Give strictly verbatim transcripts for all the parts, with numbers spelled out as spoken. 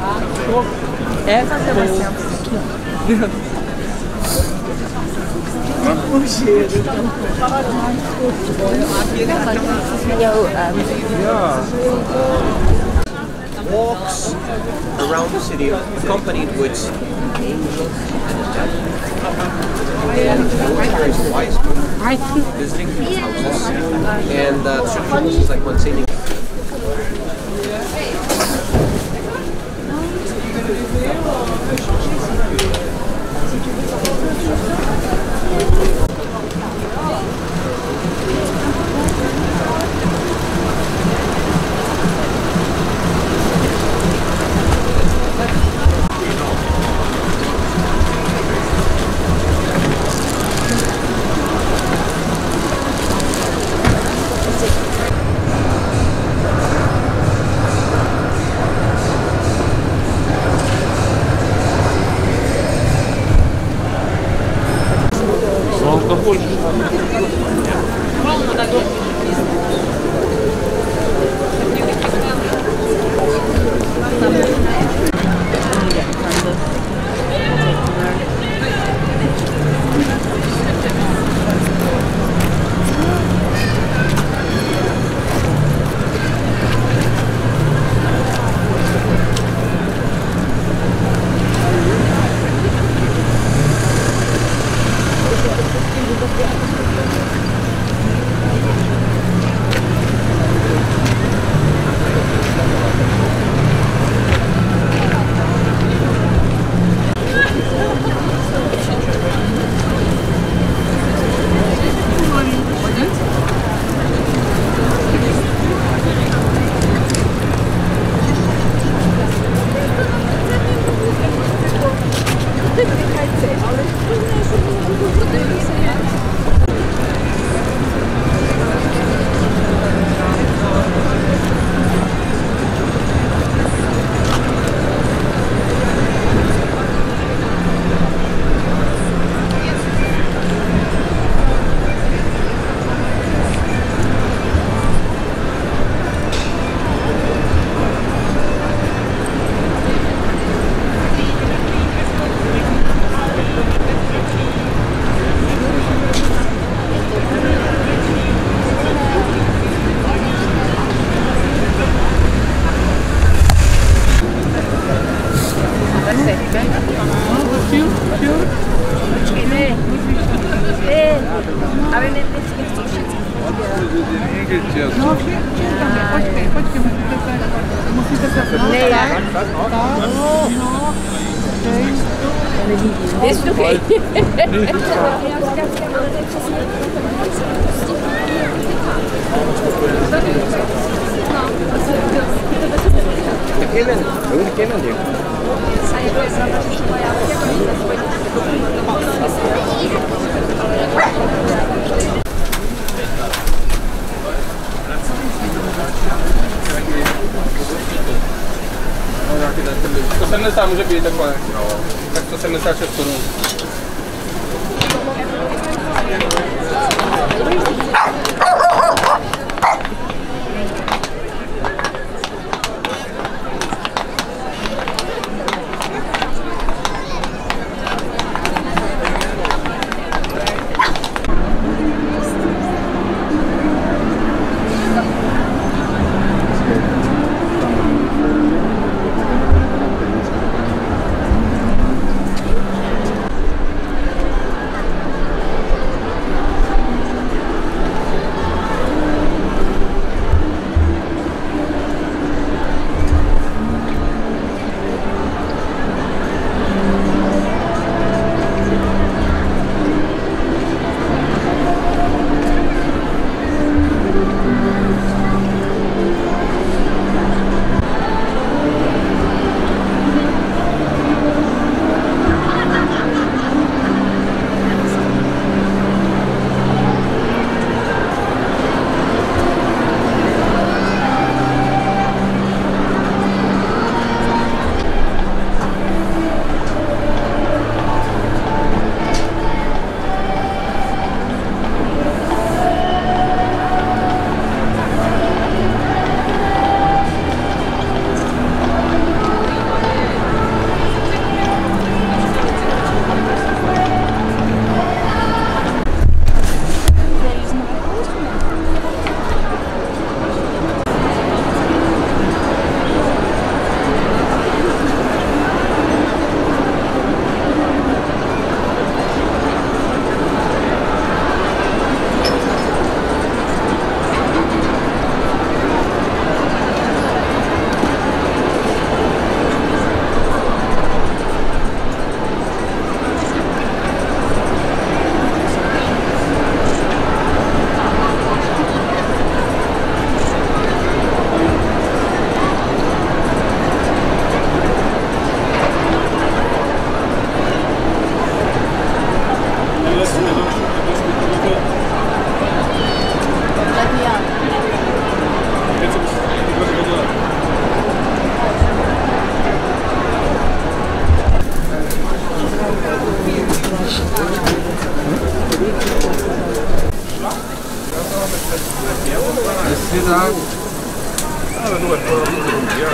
É fazer uma selfie aqui, ó. O cheiro. Walks around the city accompanied with visiting people's houses and uh, traditional places like Monsignor. Deixa do rei. sto sedmdesát může být takhle. Tak sto sedmdesát šest korun.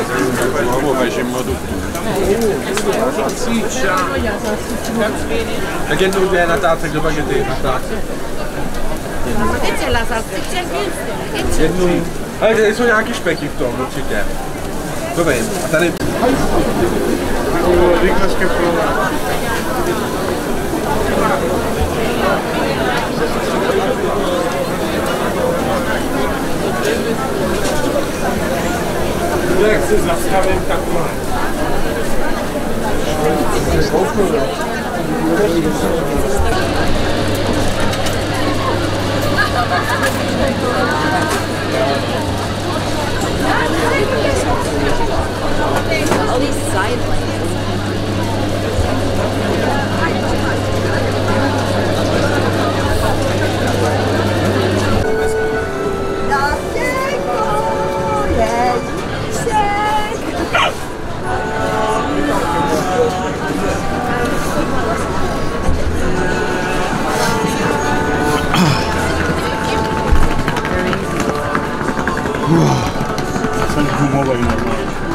nuovo facemmo tutto. La salsiccia. Perché tu viene la tazza che dopo che te la tazza? E c'è la salsiccia giusta. E non... Allora, sono anche specchi in tono, non ci chiede. Dov'è? Attende. Oh, ricca che provare. Jak se zastavím, tak konec. All these side Jsem gumový normálně.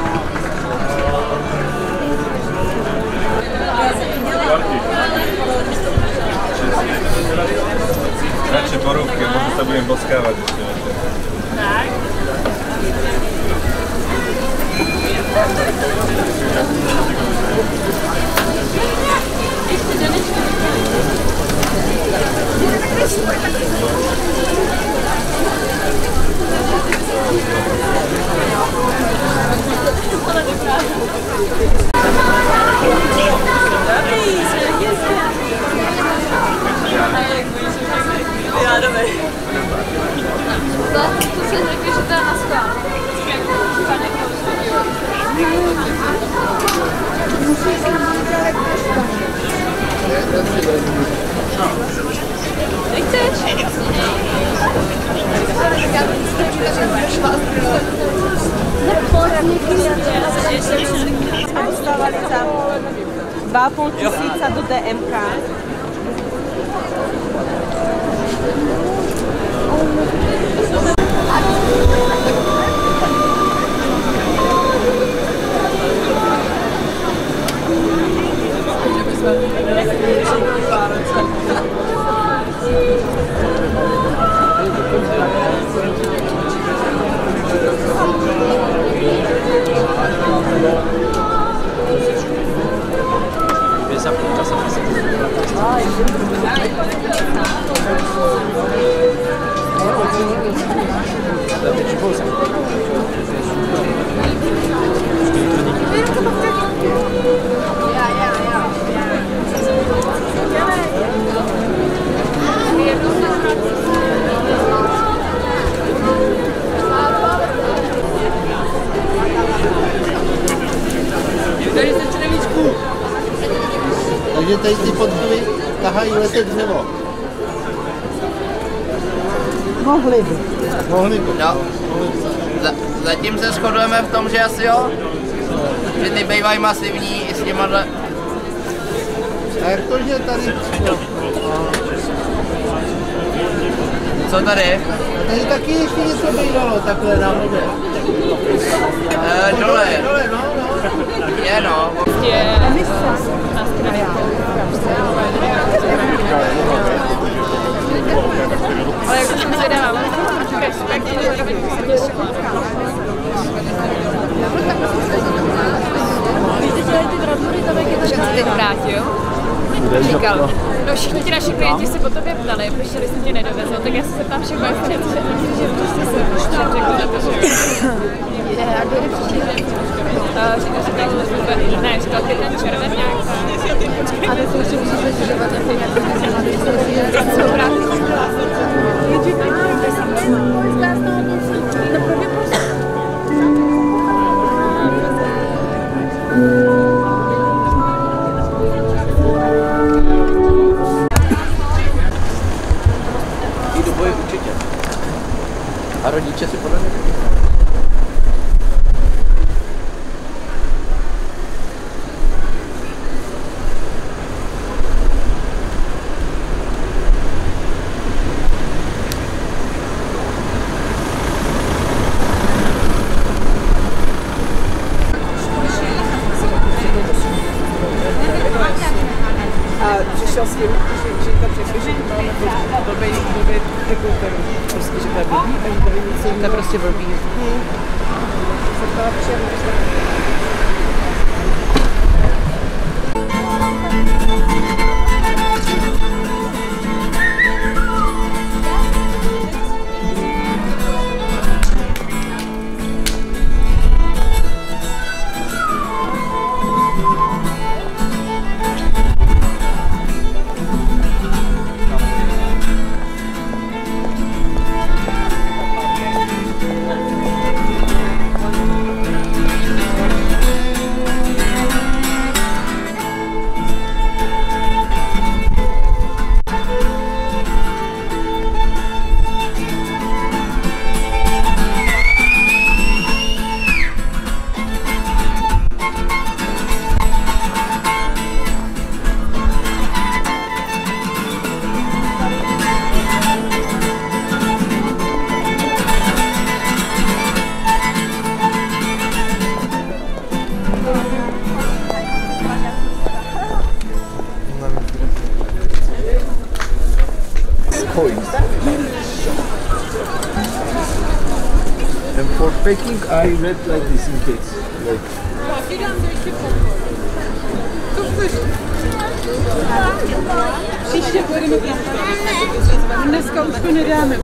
Radši borůvky, možná se budeme boskávat ještě. Tak. Já jdeme. To si řekli, že to je na schvál. Nechceš? Dostávali tam dva a půl tisíce do D M K. Takže tady ty podvody tahají letět dřevo. Mohli by. Mohli by. Jo. Zatím se shodujeme v tom, že asi jo. Že ty bývají masivní i s těmahle. A jak to, že tady... Co tady? A tady taky ještě něco bývalo takhle na vodě. E, dole. Dole, no, no. Je no. Je na straně. Ale jako jsem zvědavá, respekt, že to se těšila. Že se teď vrátil, říkal, no všichni ti naši klienti se po tobě ptali, proč tady jsem tě nedovezl, tak já se zeptám všech moje před, že prostě se prostě řekl na to, že a kdy příští den? Říkal, že tak vůbec, ne, říkal, ty ten červen nějak. A ty se už musíš zažívat na ty nějaké jsou rádi. Jdu do boje určitě. A rodiče si podle mě taky. přišel s tím, že, že to přesvědčí, že máme blbý, blbý rekruterů. Prostě, že to je blbý a že tady nic jiného. To je prostě blbý. Hmm. Se ptala všem, coins. And for packing, I read like this in case. Like. Příště budeme dneska už to nedáme.